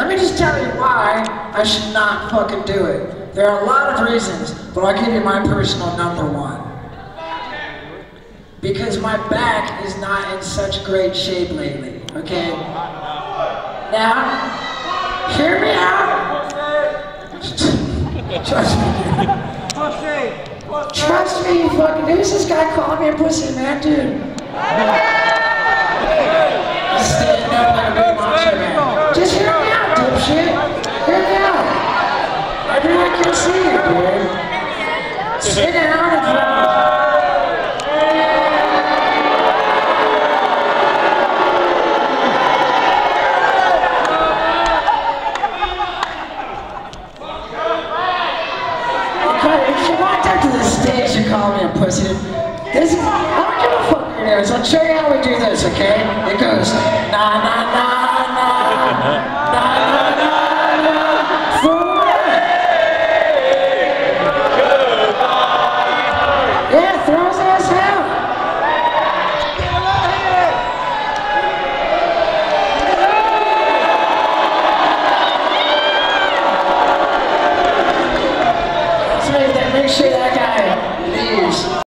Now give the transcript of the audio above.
let me just tell you why I should not fucking do it. There are a lot of reasons, but I'll give you my personal number one. Because my back is not in such great shape lately, okay? Now, hear me out. Trust me, dude. Trust me, you fucking, who's this guy calling me a pussy, man, dude? He's standing up like a big monster, man. Just hear me out, dipshit. Hear me out. Everyone can see you, dude. Sit down and if you walked up to the stage and called me a pussy, this is, I don't give a fuck your names. I'll show you how we do this, okay? It goes, na na na na.